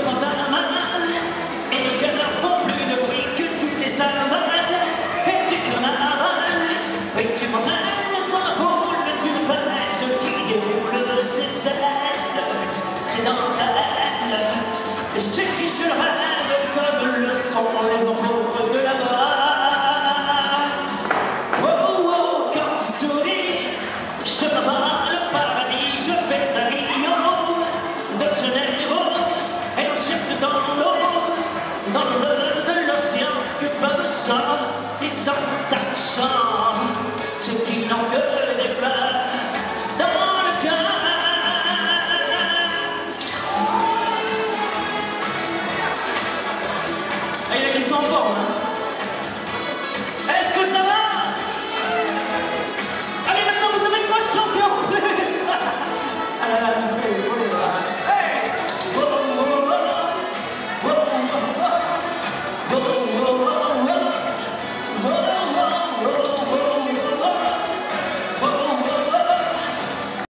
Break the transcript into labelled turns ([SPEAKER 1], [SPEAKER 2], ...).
[SPEAKER 1] prends ta main et nos cœurs font plus de bruit que toutes les salades. Et tu carnavales, oui tu m'emmènes dans la boule d'une palette qui déroule ses ailes. C'est dans ta haine, et je qui je rêve comme le son les gens pauvres de là-bas. Oh oh, quand tu souris, je m'en le paradis, je fais un Rio de Janeiro et on jette dans l'eau, dans le bleu de l'océan que pas de sang, ils ont sa chance.